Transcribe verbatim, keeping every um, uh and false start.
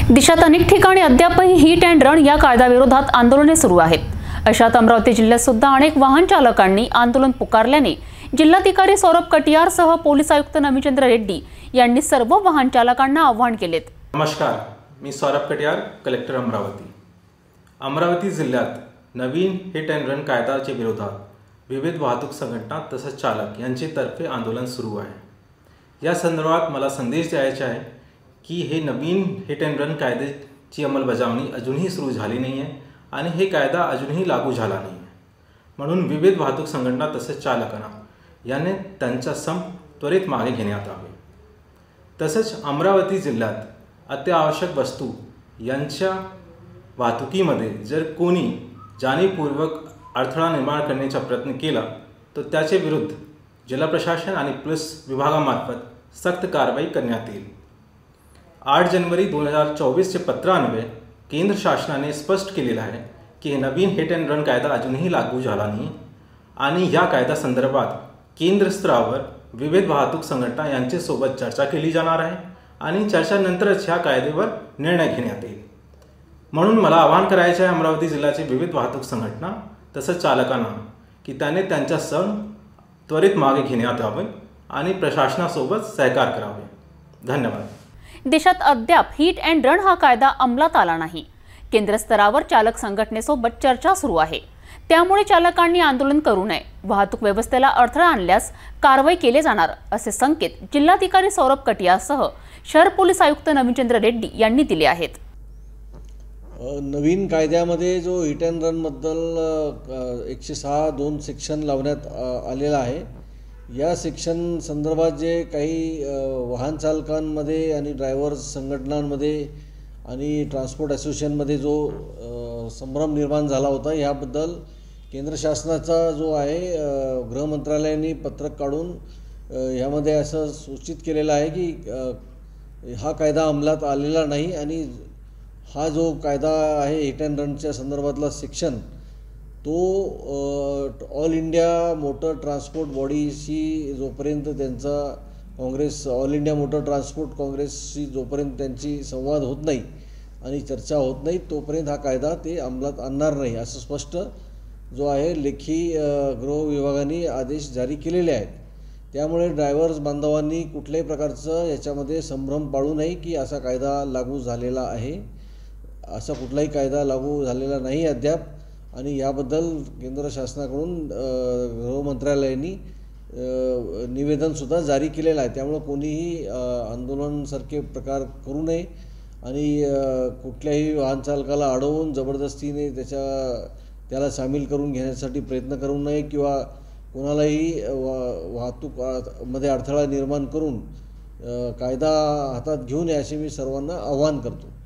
देशात अनेक ठिकाणी अद्यापही हिट अँड रन या कायद्याविरोधात आंदोलने सुरू आहेत। अशात अमरावती जिल्ह्यात सुद्धा अनेक वाहन चालकांनी आंदोलन पुकारल्याने जिल्हाधिकारी सौरभ कटियार सह पोलीस आयुक्त नवीचंद्र रेड्डी यांनी सर्व वाहन चालकांना आवाहन केले। नमस्कार, मी सौरभ कटियार, कलेक्टर अमरावती। अमरावती जिल्ह्यात नवीन हिट अँड रन कायद्याच्या विरोधात विविध वाहतूक संघटना तसेच चालक यांच्यातर्फे आंदोलन सुरू आहे। या संदर्भात मला संदेश द्यायचा आहे की हे नवीन हिट अँड रन कायद्याची अंमलबजावणी अजूनही सुरू झाली नाही आहे आणि हे कायदा अजूनही लागू झाला नाही आहे। म्हणून विविध वाहतूक संघटना तसेच चालकांना याने त्यांचा संप त्वरित मागे घेण्यात यावे। तसेच अमरावती जिल्ह्यात अत्यावश्यक वस्तू यांच्या वाहतुकीमध्ये जर कोणी जाणीवपूर्वक अडथळा निर्माण करण्याचा प्रयत्न केला तर त्याचे विरुद्ध जिल्हा प्रशासन आणि पोलीस विभागामार्फत सक्त कारवाई करण्यात येईल। आठ जनवरी दोन हजार चोवीसचे पत्रान्वये केंद्र शासनाने स्पष्ट केलेलं आहे की नवीन हिट अँड रन कायदा अजूनही लागू झाला नाही आणि या कायदा संदर्भात केंद्र स्तरावर विविध वाहतूक संघटना यांच्यासोबत चर्चा केली जाणार आहे आणि चर्चेनंतरच ह्या कायद्यावर निर्णय घेण्यात येईल। म्हणून मला आवाहन करायचे आहे अमरावती जिल्ह्याचे विविध वाहतूक संघटना तसेच चालकांना की त्याने त्यांचा सण त्वरित मागे घेण्यात यावे आणि प्रशासनासोबत सहकार्य करावे। धन्यवाद। देशात अद्याप हिट अँड रन हा कायदा अंमलात आला नाही। केंद्र स्तरावर चालक संघटनेसोबत चर्चा सुरू आहे, त्यामुळे चालकांनी आंदोलन करू नये। वाहतूक व्यवस्थेला अडथळा आणल्यास कारवाई केली जाणार असे संकेत जिल्हाधिकारी सौरभ कटियार सह शहर पोलीस आयुक्त नवीचंद्र रेड्डी यांनी दिले आहेत। नवीन कायद्यामध्ये जो हिट अँड रन बद्दल एकशे सहा दोन सेक्शन लावण्यात आलेला आहे। या सेक्शन संदर्भात जे काही वाहन चालकांमध्ये आणि ड्रायव्हर्स संघटनांमध्ये आणि ट्रान्सपोर्ट असोसिएशनमध्ये जो संभ्रम निर्माण झाला होता, याबद्दल केंद्र शासनाचा जो आहे गृह मंत्रालयाने पत्रक काढून यामध्ये असं सूचित केलेलं आहे की हा कायदा अंमलात आलेला नाही आणि हा जो कायदा आहे हिट अँड रनच्या संदर्भातला सेक्शन तो ऑल इंडिया मोटर ट्रान्सपोर्ट बॉडीशी जोपर्यंत त्यांचा Congress All India Motor Transport काँग्रेसशी जोपर्यंत त्यांची संवाद होत नाही आणि चर्चा होत नाही तोपर्यंत हा कायदा ते अंमलात आणणार नाही असं स्पष्ट जो आहे लेखी गृह विभागाने आदेश जारी केलेले आहेत। त्यामुळे ड्रायव्हर्स बांधवांनी कुठल्याही प्रकारचं याच्यामध्ये संभ्रम पाळू नये की असा कायदा लागू झालेला आहे। असा कुठलाही कायदा लागू झालेला नाही अद्याप आणि याबद्दल केंद्र शासनाकडून गृह मंत्रालयाने निवेदनसुद्धा जारी केलेलं आहे। त्यामुळे कोणीही आंदोलनासारखे प्रकार करू नये आणि कुठल्याही वाहन चालकाला अडवून जबरदस्तीने त्याच्या त्याला सामील करून घेण्यासाठी प्रयत्न करू नये किंवा कोणालाही वा वाहतूकमध्ये अडथळा निर्माण करून कायदा हातात घेऊ नये असे मी सर्वांना आवाहन करतो।